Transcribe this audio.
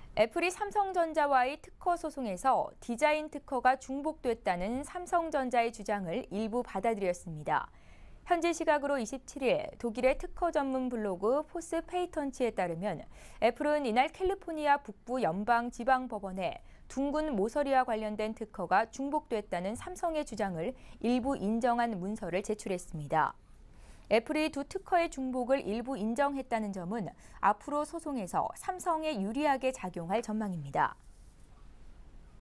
애플이 삼성전자와의 특허 소송에서 디자인 특허가 중복됐다는 삼성전자의 주장을 일부 받아들였습니다. 현지 시각으로 27일 독일의 특허 전문 블로그 포스 페이턴치에 따르면 애플은 이날 캘리포니아 북부 연방지방법원에 둥근 모서리와 관련된 특허가 중복됐다는 삼성의 주장을 일부 인정한 문서를 제출했습니다. 애플이 두 특허의 중복을 일부 인정했다는 점은 앞으로 소송에서 삼성에 유리하게 작용할 전망입니다.